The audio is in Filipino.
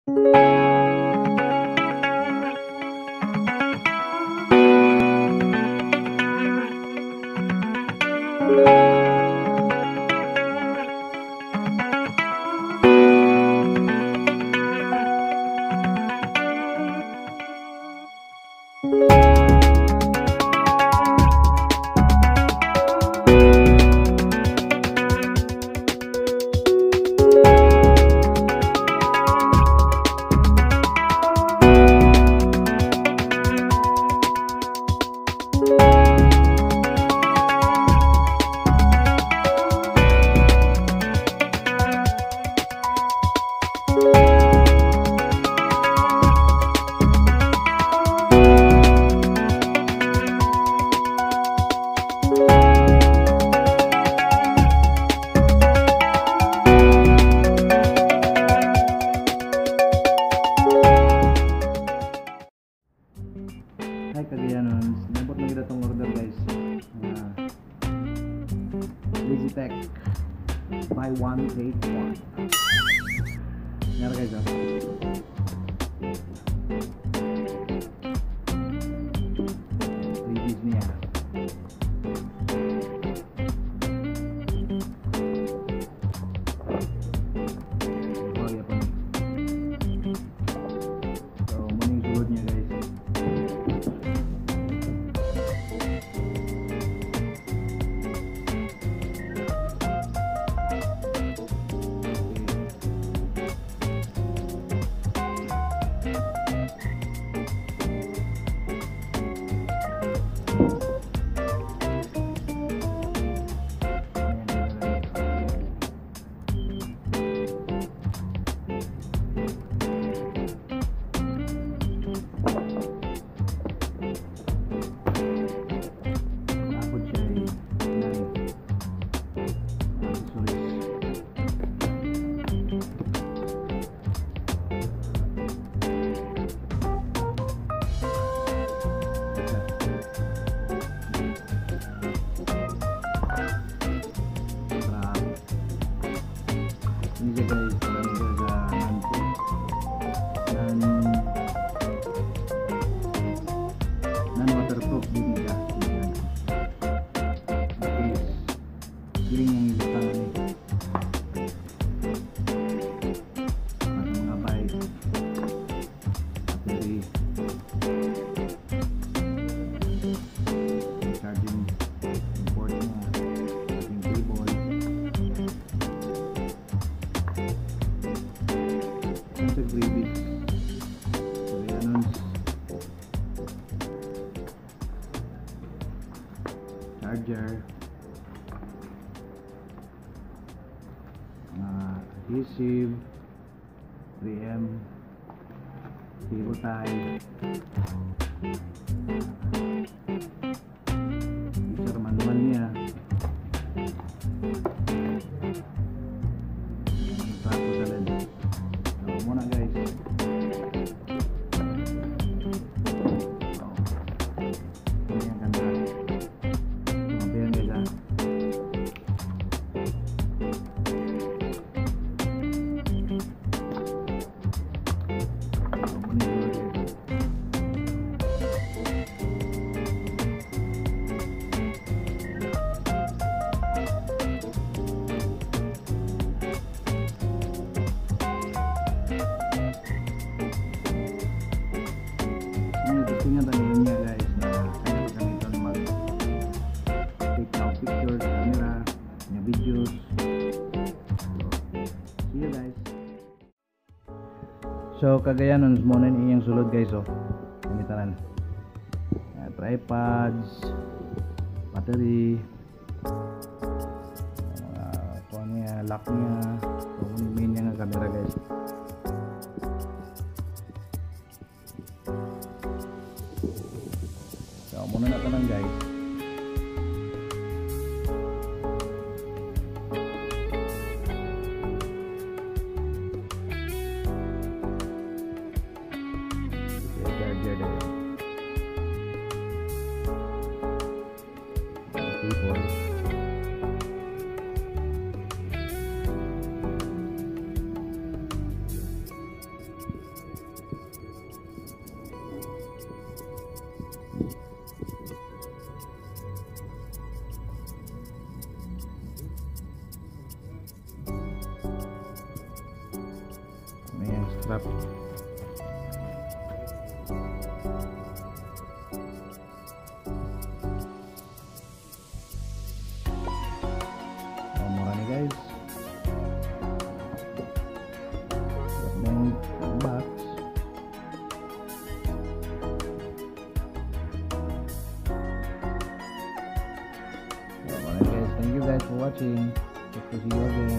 Hi kagayanon, sinabot na kita itong order guys. Digitech buy one take one. Nyara guys freebies niya. So muna yung sulod niya guys. Ini guys, non waterproof din siya. Giling yang di tangan ni. Mga bike, battery, charging port niya, charging cable. Ito freebies. Charger, adhesive, 3M, cable tie, picture manual niya, trapo sa lens. So muna guys. Gusto niya tanongin niya guys na kaya pa kami ito mag take out pictures, camera, niya videos. So, see you guys. So kagayanon muna ni iyang sulod guys gamitaran. Tripods, battery, kuha niya, lock niya, so main niya nga camera guys. So muna na tanong guys. Okay, charger din. Keyboard. Sarap. Mura nih guys. Box. Alright guys, thank you guys for watching. Hope to see you again.